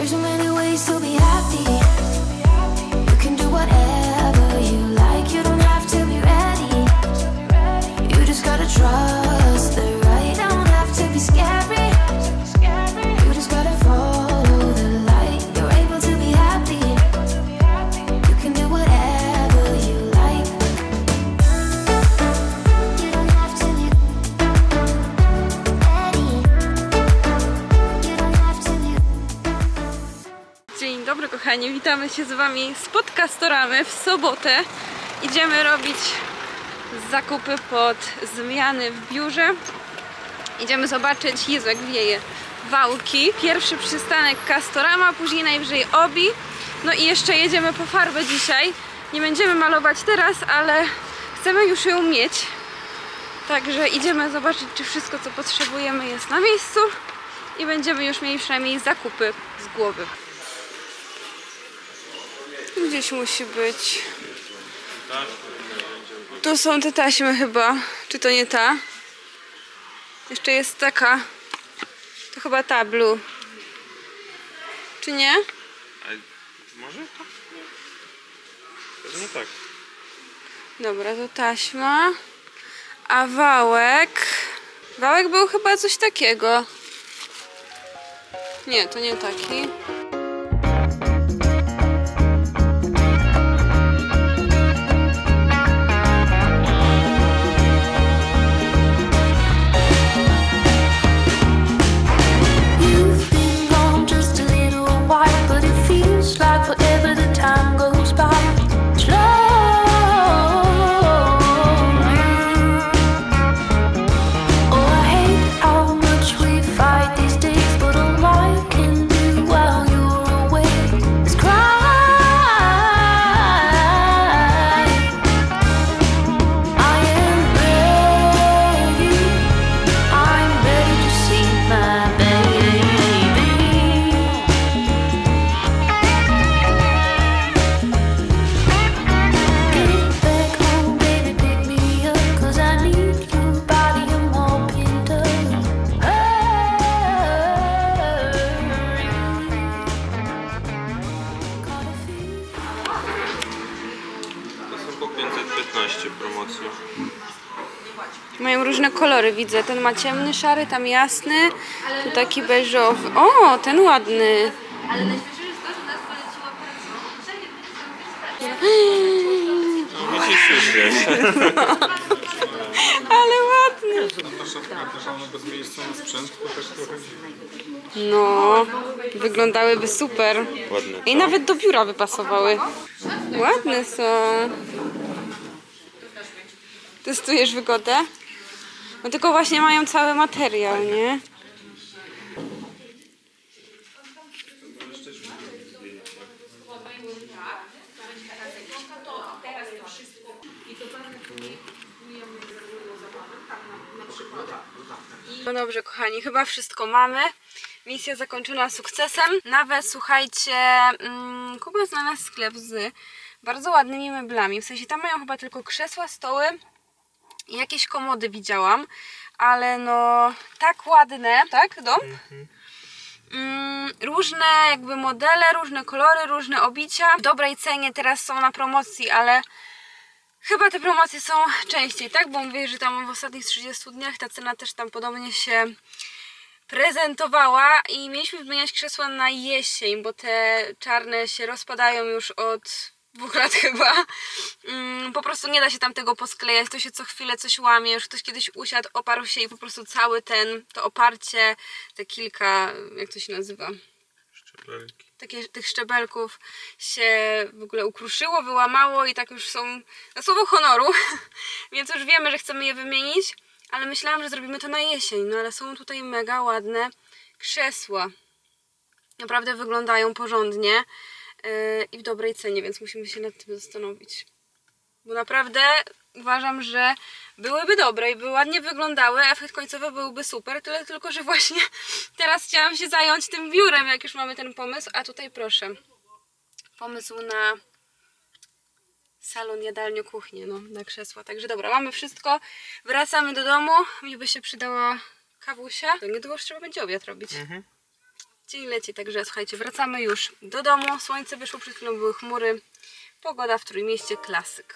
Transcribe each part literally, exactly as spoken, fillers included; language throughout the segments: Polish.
There's so many ways to be happy. You can do whatever you like. You don't have to be ready. You just gotta trust the right. Don't have to be scary. You just gotta follow the light. You're able to be happy. You can do whatever you like. You don't have to be ready. You don't have to be. Dzień dobry kochani, witamy się z wami z Podcastoramy w sobotę. Idziemy robić zakupy pod zmiany w biurze. Idziemy zobaczyć, Jezu jak wieje, wałki. Pierwszy przystanek Castorama, później najwyżej Obi. No i jeszcze jedziemy po farbę dzisiaj. Nie będziemy malować teraz, ale chcemy już ją mieć. Także idziemy zobaczyć, czy wszystko co potrzebujemy jest na miejscu. I będziemy już mieli przynajmniej zakupy z głowy. Gdzieś musi być. Tu są te taśmy chyba. Czy to nie ta? Jeszcze jest taka. To chyba ta blue. Czy nie? A może tak? Pewnie tak. Dobra, to taśma. A wałek. Wałek był chyba coś takiego. Nie, to nie taki. Promocji. Mają różne kolory, widzę. Ten ma ciemny, szary, tam jasny. Tu taki beżowy. O, ten ładny. Ale najśmieszniejsze jest to, że nas poleciła No się śmiesz. Ale ładny. Ta szafka też ona bez miejsca na sprzęt, to też trochę. No, wyglądałyby super. Ładne. I nawet do biura by pasowały. Ładne są. Testujesz wygodę? No tylko właśnie mają cały materiał, nie? No dobrze kochani, chyba wszystko mamy. Misja zakończona sukcesem. Nawet słuchajcie, mm, Kuba znalazł sklep z bardzo ładnymi meblami. W sensie tam mają chyba tylko krzesła, stoły i jakieś komody widziałam. Ale no tak ładne, tak dom? Mm, różne jakby modele, różne kolory, różne obicia. W dobrej cenie teraz są na promocji, ale chyba te promocje są częściej, tak? Bo mówię, że tam w ostatnich trzydziestu dniach ta cena też tam podobnie się prezentowała i mieliśmy wymieniać krzesła na jesień, bo te czarne się rozpadają już od dwóch lat chyba. Mm, po prostu nie da się tam tego posklejać, to się co chwilę coś łamie, już ktoś kiedyś usiadł, oparł się i po prostu cały ten, to oparcie, te kilka, jak to się nazywa? Szczepelki. Takie, tych szczebelków się w ogóle ukruszyło, wyłamało i tak już są na słowo honoru, więc już wiemy, że chcemy je wymienić, ale myślałam, że zrobimy to na jesień, no ale są tutaj mega ładne krzesła. Naprawdę wyglądają porządnie yy, i w dobrej cenie, więc musimy się nad tym zastanowić. Bo naprawdę uważam, że byłyby dobre i by ładnie wyglądały, a efekt końcowy byłby super, tyle tylko, że właśnie teraz chciałam się zająć tym biurem, jak już mamy ten pomysł, a tutaj proszę, pomysł na salon, jadalnię, kuchnię, no, na krzesła. Także dobra, mamy wszystko, wracamy do domu, mi by się przydała kawusia, to niedługo już trzeba będzie obiad robić. Mhm. Dzień leci, także słuchajcie, wracamy już do domu. Słońce wyszło, przed chwilą były chmury. Pogoda w Trójmieście, klasyk.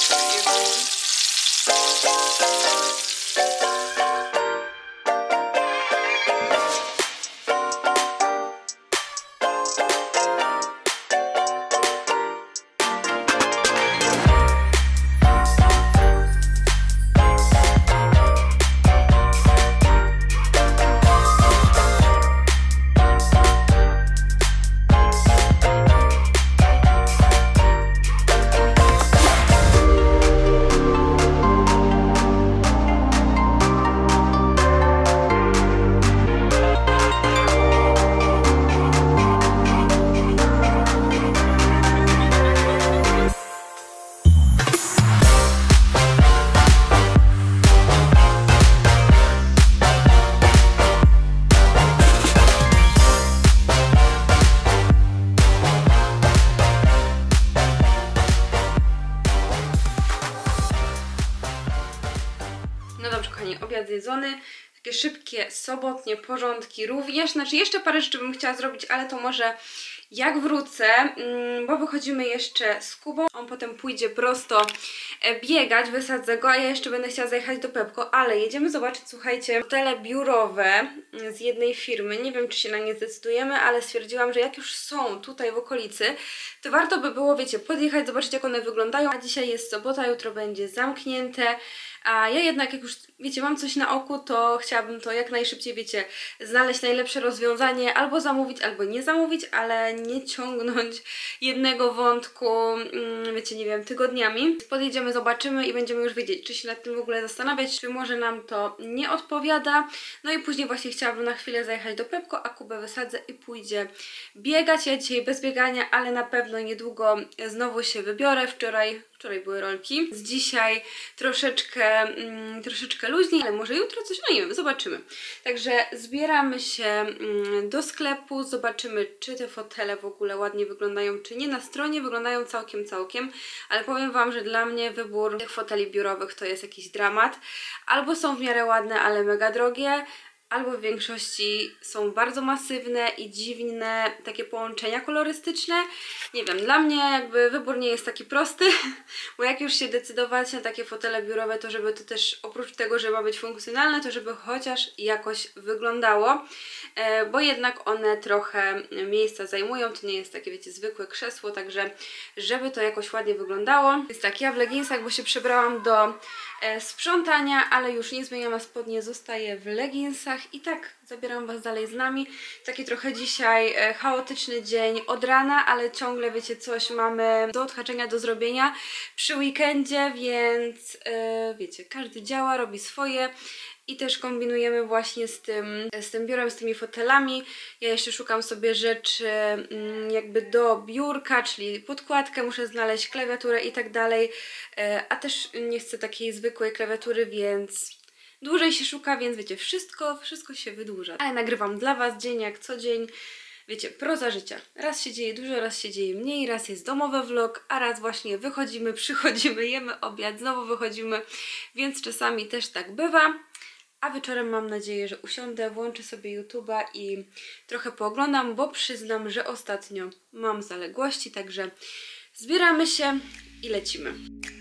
Obiad zjedzony, takie szybkie, sobotnie porządki również, znaczy jeszcze parę rzeczy bym chciała zrobić, ale to może jak wrócę, bo wychodzimy jeszcze z Kubą, on potem pójdzie prosto biegać, wysadzę go, a ja jeszcze będę chciała zajechać do Pepko, ale jedziemy zobaczyć, słuchajcie, hotele biurowe z jednej firmy, nie wiem czy się na nie zdecydujemy, ale stwierdziłam, że jak już są tutaj w okolicy, to warto by było, wiecie, podjechać, zobaczyć jak one wyglądają, a dzisiaj jest sobota, jutro będzie zamknięte. A ja jednak, jak już, wiecie, mam coś na oku, to chciałabym to jak najszybciej, wiecie, znaleźć najlepsze rozwiązanie, albo zamówić, albo nie zamówić, ale nie ciągnąć jednego wątku, wiecie, nie wiem, tygodniami. Podjedziemy, zobaczymy i będziemy już wiedzieć, czy się nad tym w ogóle zastanawiać, czy może nam to nie odpowiada. No i później właśnie chciałabym na chwilę zajechać do Pepko, a Kubę wysadzę i pójdzie biegać. Ja dzisiaj bez biegania, ale na pewno niedługo znowu się wybiorę. Wczoraj Wczoraj były rolki. Z dzisiaj troszeczkę, mm, troszeczkę luźniej, ale może jutro coś, no nie wiem, zobaczymy. Także zbieramy się mm, do sklepu, zobaczymy, czy te fotele w ogóle ładnie wyglądają, czy nie. Na stronie wyglądają całkiem, całkiem, ale powiem Wam, że dla mnie wybór tych foteli biurowych to jest jakiś dramat. Albo są w miarę ładne, ale mega drogie, albo w większości są bardzo masywne i dziwne takie połączenia kolorystyczne. Nie wiem, dla mnie jakby wybór nie jest taki prosty, bo jak już się decydować na takie fotele biurowe, to żeby to też oprócz tego, że ma być funkcjonalne, to żeby chociaż jakoś wyglądało, bo jednak one trochę miejsca zajmują, to nie jest takie, wiecie, zwykłe krzesło, także żeby to jakoś ładnie wyglądało. Jest tak, ja w leginsach, bo się przebrałam do sprzątania, ale już nie zmieniam, a spodnie zostaję w leginsach. I tak zabieram Was dalej z nami. Taki trochę dzisiaj e, chaotyczny dzień od rana, ale ciągle, wiecie, coś mamy do odhaczenia, do zrobienia przy weekendzie, więc e, wiecie, każdy działa, robi swoje. I też kombinujemy właśnie z tym, z tym biurem, z tymi fotelami. Ja jeszcze szukam sobie rzeczy mm, jakby do biurka, czyli podkładkę, muszę znaleźć klawiaturę i tak dalej. E, a też nie chcę takiej zwykłej klawiatury, więc dłużej się szuka, więc wiecie, wszystko, wszystko się wydłuża. Ale nagrywam dla Was dzień jak co dzień. Wiecie, proza życia. Raz się dzieje dużo, raz się dzieje mniej, raz jest domowy vlog, a raz właśnie wychodzimy, przychodzimy, jemy obiad, znowu wychodzimy, więc czasami też tak bywa. A wieczorem mam nadzieję, że usiądę, włączę sobie YouTube'a i trochę pooglądam, bo przyznam, że ostatnio mam zaległości, także zbieramy się i lecimy.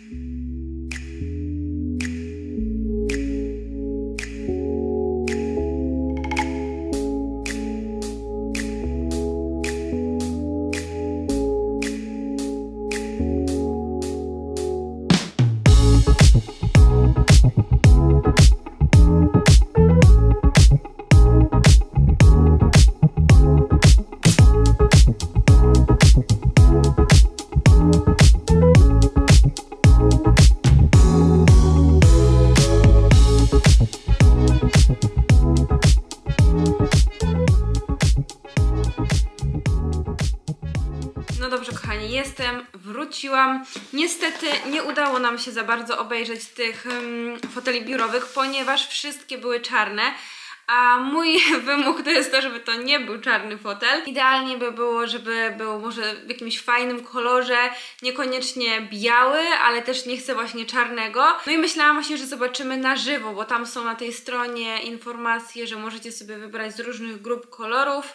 Jestem, wróciłam. Niestety nie udało nam się za bardzo obejrzeć tych um, foteli biurowych, ponieważ wszystkie były czarne, a mój wymóg to jest to, żeby to nie był czarny fotel. Idealnie by było, żeby był może w jakimś fajnym kolorze, niekoniecznie biały, ale też nie chcę właśnie czarnego. No i myślałam właśnie, że zobaczymy na żywo, bo tam są na tej stronie informacje, że możecie sobie wybrać z różnych grup kolorów.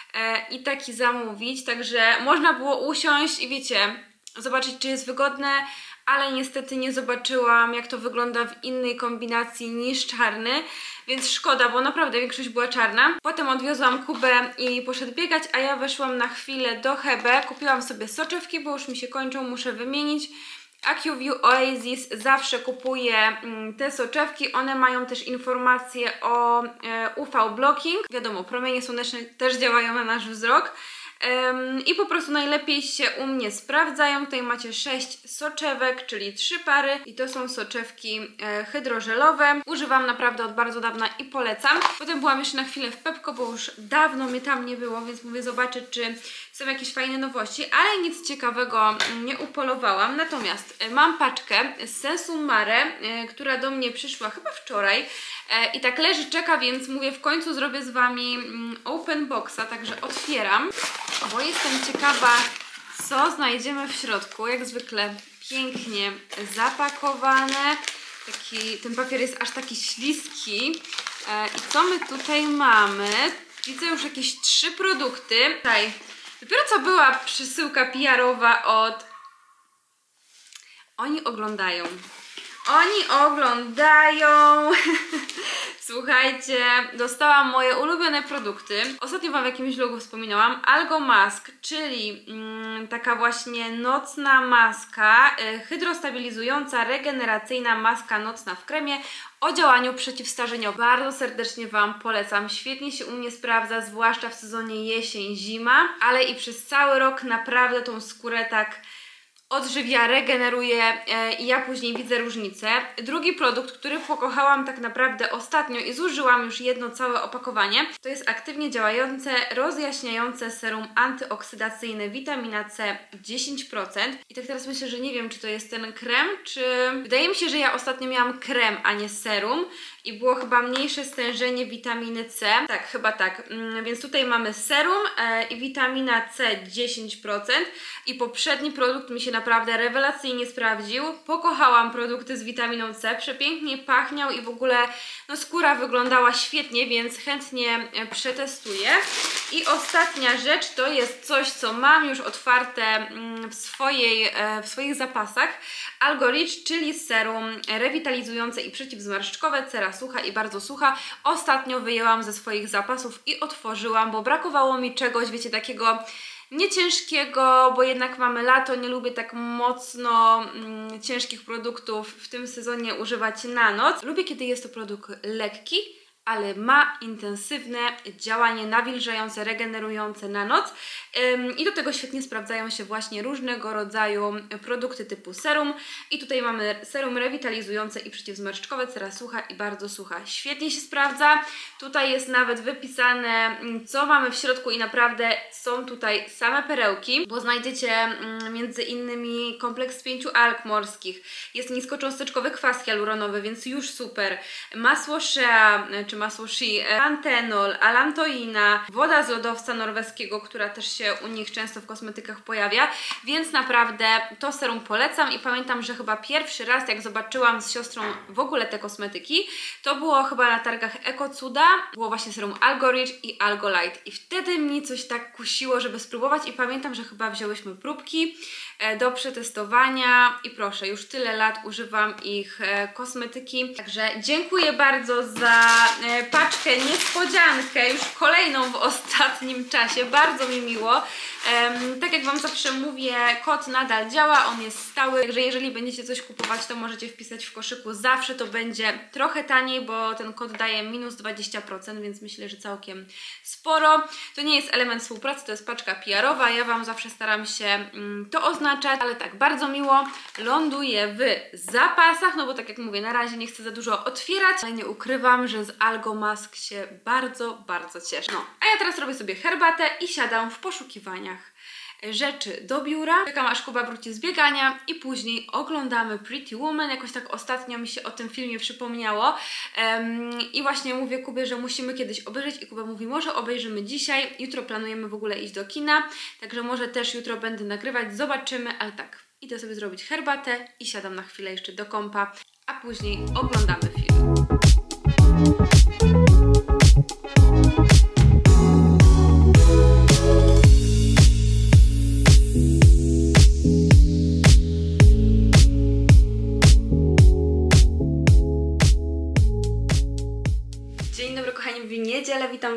e, i taki zamówić, także można było usiąść i wiecie, zobaczyć, czy jest wygodne, ale niestety nie zobaczyłam, jak to wygląda w innej kombinacji niż czarny, więc szkoda, bo naprawdę większość była czarna. Potem odwiozłam Kubę i poszedł biegać, a ja weszłam na chwilę do Hebe, kupiłam sobie soczewki, bo już mi się kończą, muszę wymienić. AccuView Oasis zawsze kupuję mm, te soczewki, one mają też informacje o e, U V blocking. Wiadomo, promienie słoneczne też działają na nasz wzrok. Um, I po prostu najlepiej się u mnie sprawdzają. Tutaj macie sześć soczewek, czyli trzy pary i to są soczewki e, hydrożelowe. Używam naprawdę od bardzo dawna i polecam. Potem byłam jeszcze na chwilę w Pepco, bo już dawno mnie tam nie było, więc mówię zobaczyć, czy są jakieś fajne nowości, ale nic ciekawego nie upolowałam. Natomiast e, mam paczkę z Sensu Mare, e, która do mnie przyszła chyba wczoraj. I tak leży, czeka, więc mówię, w końcu zrobię z Wami open boxa, także otwieram, bo jestem ciekawa, co znajdziemy w środku. Jak zwykle pięknie zapakowane, taki, ten papier jest aż taki śliski. I co my tutaj mamy? Widzę już jakieś trzy produkty. Tutaj dopiero co była przesyłka P R owa od... Oni oglądają. Oni oglądają. Słuchajcie, dostałam moje ulubione produkty. Ostatnio Wam w jakimś vlogu wspominałam. Algo Mask, czyli mm, taka właśnie nocna maska, y, hydrostabilizująca, regeneracyjna maska nocna w kremie o działaniu przeciwstarzeniowym. Bardzo serdecznie Wam polecam. Świetnie się u mnie sprawdza, zwłaszcza w sezonie jesień-zima, ale i przez cały rok naprawdę tą skórę tak odżywia, regeneruje i ja później widzę różnicę. Drugi produkt, który pokochałam tak naprawdę ostatnio i zużyłam już jedno całe opakowanie, to jest aktywnie działające, rozjaśniające serum antyoksydacyjne witamina C dziesięć procent. I tak teraz myślę, że nie wiem, czy to jest ten krem, czy... Wydaje mi się, że ja ostatnio miałam krem, a nie serum i było chyba mniejsze stężenie witaminy C. Tak, chyba tak. Więc tutaj mamy serum i witamina C dziesięć procent i poprzedni produkt mi się naprawdę rewelacyjnie sprawdził. Pokochałam produkty z witaminą C, przepięknie pachniał i w ogóle no, skóra wyglądała świetnie, więc chętnie przetestuję. I ostatnia rzecz to jest coś, co mam już otwarte w, swojej, w swoich zapasach. Algo Rich, czyli serum rewitalizujące i przeciwzmarszczkowe, cera sucha i bardzo sucha. Ostatnio wyjęłam ze swoich zapasów i otworzyłam, bo brakowało mi czegoś, wiecie, takiego nie ciężkiego, bo jednak mamy lato, nie lubię tak mocno mm, ciężkich produktów w tym sezonie używać na noc. Lubię, kiedy jest to produkt lekki, ale ma intensywne działanie nawilżające, regenerujące na noc. Ym, I do tego świetnie sprawdzają się właśnie różnego rodzaju produkty typu serum. I tutaj mamy serum rewitalizujące i przeciwzmarszczkowe, cera sucha i bardzo sucha. Świetnie się sprawdza. Tutaj jest nawet wypisane, co mamy w środku i naprawdę są tutaj same perełki, bo znajdziecie mm, między innymi kompleks z pięciu alg morskich. Jest niskocząsteczkowy kwas hialuronowy, więc już super. Masło shea, czy masło shea, pantenol, alantoina, woda z lodowca norweskiego, która też się u nich często w kosmetykach pojawia, więc naprawdę to serum polecam i pamiętam, że chyba pierwszy raz jak zobaczyłam z siostrą w ogóle te kosmetyki, to było chyba na targach Ekocuda, było właśnie serum Algo Rich i Algo Light i wtedy mi coś tak kusiło, żeby spróbować i pamiętam, że chyba wzięłyśmy próbki do przetestowania i proszę, już tyle lat używam ich kosmetyki, także dziękuję bardzo za paczkę niespodziankę, już kolejną w ostatnim czasie, bardzo mi miło. Um, tak jak Wam zawsze mówię, kod nadal działa, on jest stały, także jeżeli będziecie coś kupować, to możecie wpisać w koszyku, zawsze to będzie trochę taniej, bo ten kod daje minus dwadzieścia procent, więc myślę, że całkiem sporo. To nie jest element współpracy, to jest paczka P R owa, ja Wam zawsze staram się um, to oznaczać, ale tak, bardzo miło, ląduje w zapasach, no bo tak jak mówię, na razie nie chcę za dużo otwierać, ale nie ukrywam, że z Algo Mask się bardzo, bardzo cieszę. No, a ja teraz robię sobie herbatę i siadam w poszukiwaniach rzeczy do biura. Czekam, aż Kuba wróci z biegania i później oglądamy Pretty Woman. Jakoś tak ostatnio mi się o tym filmie przypomniało um, i właśnie mówię Kubie, że musimy kiedyś obejrzeć i Kuba mówi, może obejrzymy dzisiaj. Jutro planujemy w ogóle iść do kina, także może też jutro będę nagrywać, zobaczymy, ale tak, idę sobie zrobić herbatę i siadam na chwilę jeszcze do kompa, a później oglądamy film.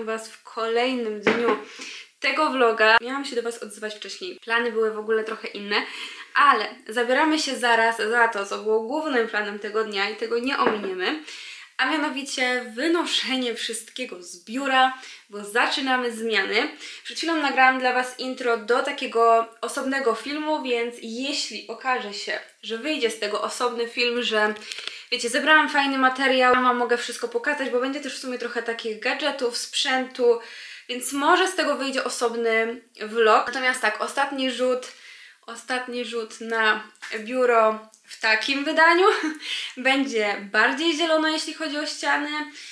Witam Was w kolejnym dniu tego vloga. Miałam się do Was odzywać wcześniej. Plany były w ogóle trochę inne, ale zabieramy się zaraz za to, co było głównym planem tego dnia i tego nie ominiemy. A mianowicie wynoszenie wszystkiego z biura, bo zaczynamy zmiany. Przed chwilą nagrałam dla Was intro do takiego osobnego filmu, więc jeśli okaże się, że wyjdzie z tego osobny film, że wiecie, zebrałam fajny materiał, Wam mogę wszystko pokazać, bo będzie też w sumie trochę takich gadżetów, sprzętu, więc może z tego wyjdzie osobny vlog. Natomiast tak, ostatni rzut, ostatni rzut na biuro w takim wydaniu. Będzie bardziej zielono, jeśli chodzi o ściany.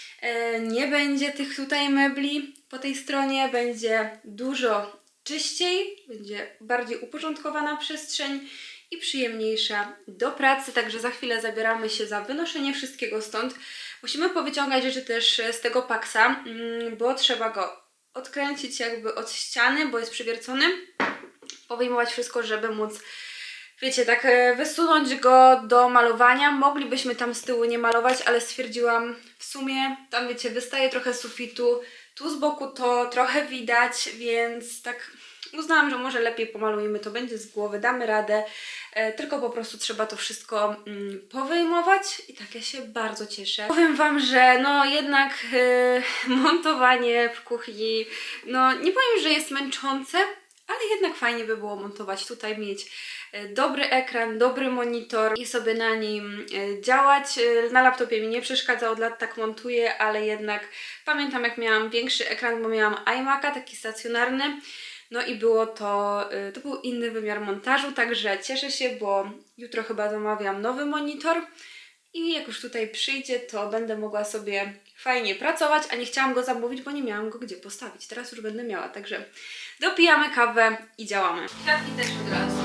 Nie będzie tych tutaj mebli po tej stronie. Będzie dużo czyściej, będzie bardziej uporządkowana przestrzeń i przyjemniejsza do pracy. Także za chwilę zabieramy się za wynoszenie wszystkiego stąd. Musimy powyciągać rzeczy też z tego paksa, bo trzeba go odkręcić jakby od ściany, bo jest przywiercony. Powyjmować wszystko, żeby móc, wiecie, tak wysunąć go do malowania. Moglibyśmy tam z tyłu nie malować, ale stwierdziłam, w sumie tam, wiecie, wystaje trochę sufitu, tu z boku to trochę widać, więc tak uznałam, że może lepiej pomalujemy, to będzie z głowy, damy radę, e, tylko po prostu trzeba to wszystko mm, powyjmować i tak ja się bardzo cieszę. Powiem Wam, że no jednak e, montowanie w kuchni, no nie powiem, że jest męczące, ale jednak fajnie by było montować tutaj, mieć dobry ekran, dobry monitor i sobie na nim działać. Na laptopie mi nie przeszkadza, od lat tak montuję, ale jednak pamiętam, jak miałam większy ekran, bo miałam iMac'a, taki stacjonarny, no i było to, to był inny wymiar montażu, także cieszę się, bo jutro chyba zamawiam nowy monitor i jak już tutaj przyjdzie, to będę mogła sobie fajnie pracować, a nie chciałam go zamówić, bo nie miałam go gdzie postawić. Teraz już będę miała, także dopijamy kawę i działamy. Kwiatki też od razu.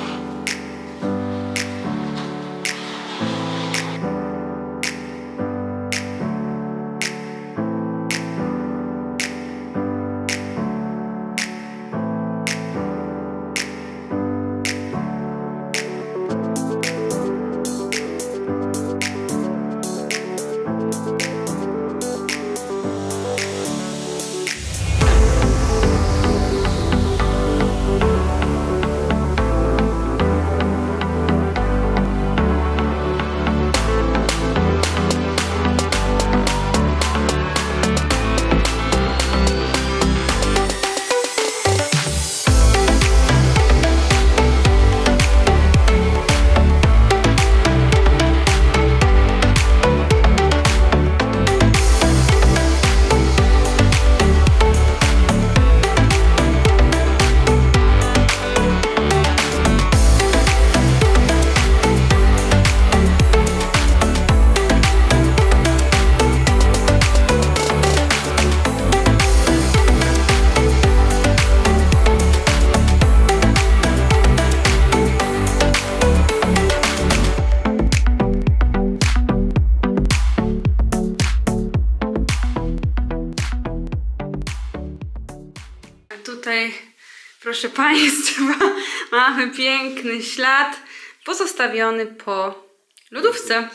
Tutaj, proszę Państwa, mamy piękny ślad pozostawiony po lodówce.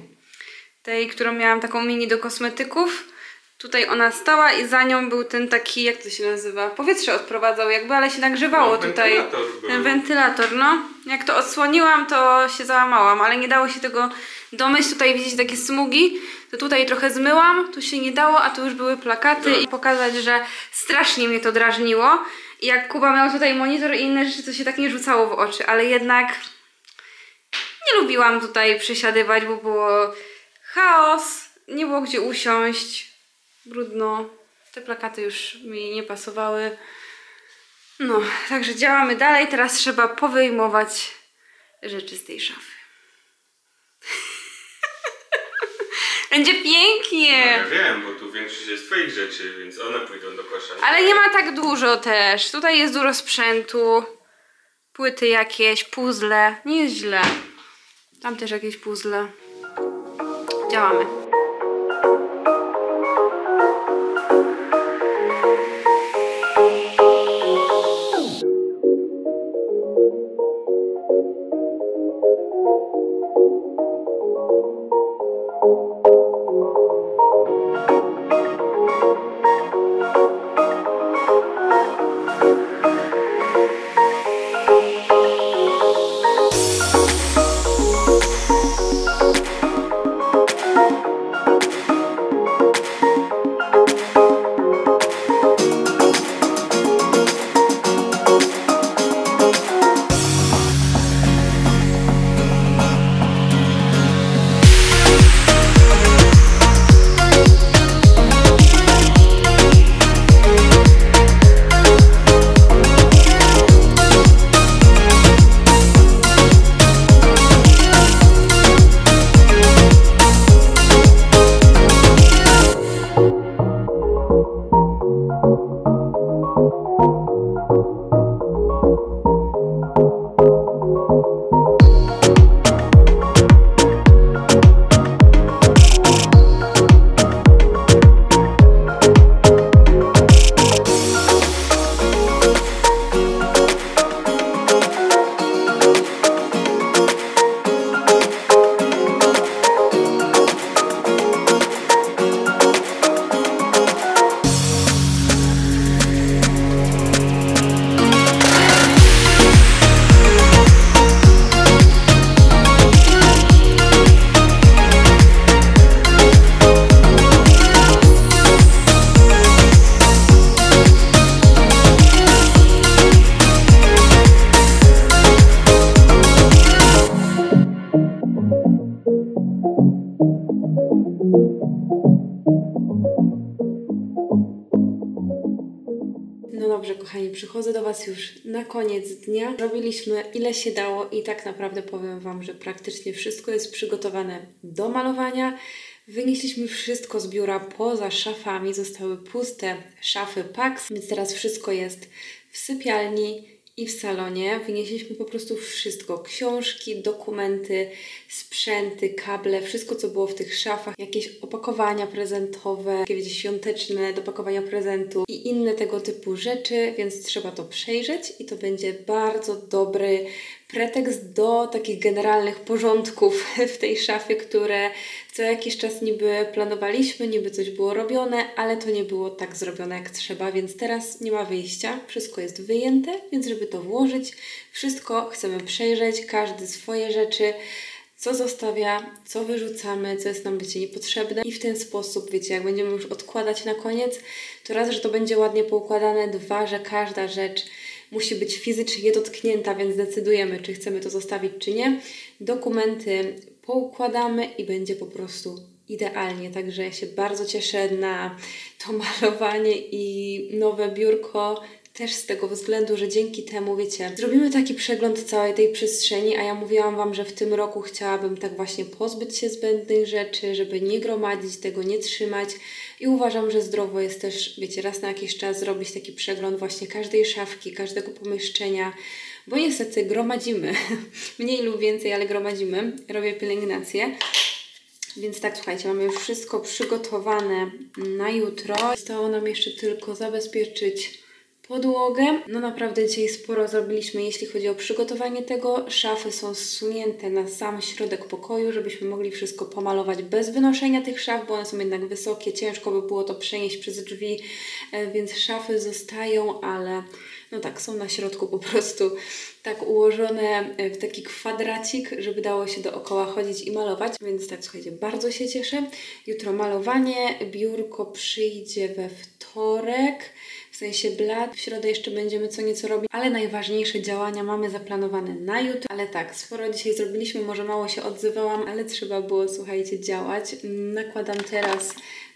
Tej, którą miałam taką mini do kosmetyków. Tutaj ona stała i za nią był ten taki, jak to się nazywa? Powietrze odprowadzał jakby, ale się nagrzewało no, tutaj. Ten wentylator, no. Jak to odsłoniłam, to się załamałam, ale nie dało się tego domyśl. Tutaj widzicie takie smugi. To tutaj trochę zmyłam, tu się nie dało, a tu już były plakaty no. I pokazać, że strasznie mnie to drażniło. I jak Kuba miał tutaj monitor i inne rzeczy, to się tak nie rzucało w oczy, ale jednak nie lubiłam tutaj przesiadywać, bo było chaos, nie było gdzie usiąść, brudno, te plakaty już mi nie pasowały. No, także działamy dalej, teraz trzeba powyjmować rzeczy z tej szafy. Będzie pięknie! No, ja wiem, bo tu większość jest twoich rzeczy, więc one pójdą do kosza. Ale nie ma tak dużo też. Tutaj jest dużo sprzętu. Płyty jakieś, puzzle. Nie jest źle. Tam też jakieś puzzle. Działamy. Was już na koniec dnia. Robiliśmy ile się dało i tak naprawdę powiem Wam, że praktycznie wszystko jest przygotowane do malowania. Wynieśliśmy wszystko z biura poza szafami, zostały puste szafy Pax, więc teraz wszystko jest w sypialni i w salonie. Wynieśliśmy po prostu wszystko, książki, dokumenty, sprzęty, kable, wszystko co było w tych szafach, jakieś opakowania prezentowe, jakieś świąteczne do pakowania prezentu i inne tego typu rzeczy, więc trzeba to przejrzeć i to będzie bardzo dobry pretekst do takich generalnych porządków w tej szafie, które co jakiś czas niby planowaliśmy, niby coś było robione, ale to nie było tak zrobione jak trzeba, więc teraz nie ma wyjścia, wszystko jest wyjęte, więc żeby to włożyć, wszystko chcemy przejrzeć, każdy swoje rzeczy, co zostawia, co wyrzucamy, co jest nam, wiecie, niepotrzebne i w ten sposób, wiecie, jak będziemy już odkładać na koniec, to raz, że to będzie ładnie poukładane, dwa, że każda rzecz musi być fizycznie dotknięta, więc decydujemy, czy chcemy to zostawić, czy nie. Dokumenty poukładamy i będzie po prostu idealnie, także ja się bardzo cieszę na to malowanie i nowe biurko. Też z tego względu, że dzięki temu, wiecie, zrobimy taki przegląd całej tej przestrzeni, a ja mówiłam Wam, że w tym roku chciałabym tak właśnie pozbyć się zbędnych rzeczy, żeby nie gromadzić tego, nie trzymać i uważam, że zdrowo jest też, wiecie, raz na jakiś czas zrobić taki przegląd właśnie każdej szafki, każdego pomieszczenia, bo niestety gromadzimy, mniej lub więcej, ale gromadzimy, robię pielęgnację. Więc tak, słuchajcie, mamy już wszystko przygotowane na jutro. Zostało nam jeszcze tylko zabezpieczyć podłogę. No naprawdę dzisiaj sporo zrobiliśmy, jeśli chodzi o przygotowanie tego. Szafy są zsunięte na sam środek pokoju, żebyśmy mogli wszystko pomalować bez wynoszenia tych szaf, bo one są jednak wysokie, ciężko by było to przenieść przez drzwi, więc szafy zostają, ale no tak, są na środku po prostu tak ułożone w taki kwadracik, żeby dało się dookoła chodzić i malować, więc tak, słuchajcie, bardzo się cieszę. Jutro malowanie, biurko przyjdzie we wtorek, w sensie blat. W środę jeszcze będziemy co nieco robić, ale najważniejsze działania mamy zaplanowane na jutro. Ale tak, sporo dzisiaj zrobiliśmy, może mało się odzywałam, ale trzeba było, słuchajcie, działać. Nakładam teraz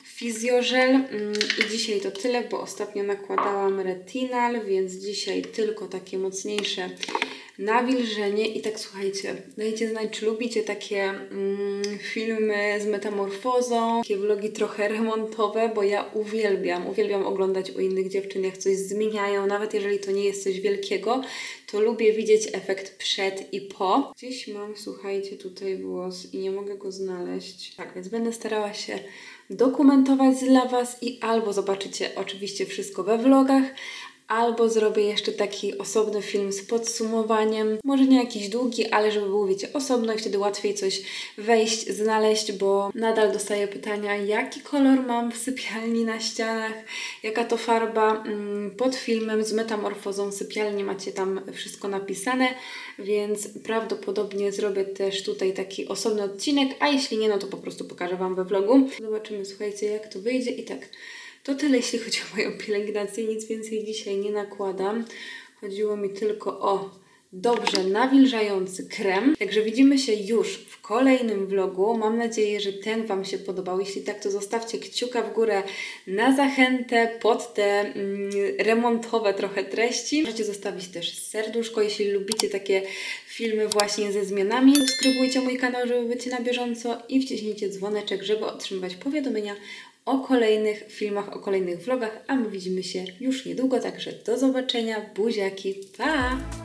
fizjożel i dzisiaj to tyle, bo ostatnio nakładałam retinal, więc dzisiaj tylko takie mocniejsze nawilżenie. I tak, słuchajcie, dajcie znać, czy lubicie takie mm, filmy z metamorfozą, takie vlogi trochę remontowe, bo ja uwielbiam, uwielbiam oglądać u innych dziewczyn, jak coś zmieniają, nawet jeżeli to nie jest coś wielkiego, to lubię widzieć efekt przed i po. Gdzieś mam, słuchajcie, tutaj włos i nie mogę go znaleźć. Tak, więc będę starała się dokumentować dla Was i albo zobaczycie oczywiście wszystko we vlogach, albo zrobię jeszcze taki osobny film z podsumowaniem. Może nie jakiś długi, ale żeby był, wiecie, osobno i wtedy łatwiej coś wejść, znaleźć, bo nadal dostaję pytania, jaki kolor mam w sypialni na ścianach, jaka to farba. Pod filmem z metamorfozą sypialni macie tam wszystko napisane, więc prawdopodobnie zrobię też tutaj taki osobny odcinek, a jeśli nie, no to po prostu pokażę Wam we vlogu. Zobaczymy, słuchajcie, jak to wyjdzie i tak. To tyle, jeśli chodzi o moją pielęgnację. Nic więcej dzisiaj nie nakładam. Chodziło mi tylko o dobrze nawilżający krem. Także widzimy się już w kolejnym vlogu. Mam nadzieję, że ten Wam się podobał. Jeśli tak, to zostawcie kciuka w górę na zachętę pod te mm, remontowe trochę treści. Możecie zostawić też serduszko, jeśli lubicie takie filmy właśnie ze zmianami. Subskrybujcie mój kanał, żeby być na bieżąco i wciśnijcie dzwoneczek, żeby otrzymywać powiadomienia o kolejnych filmach, o kolejnych vlogach, a my widzimy się już niedługo, także do zobaczenia, buziaki, pa!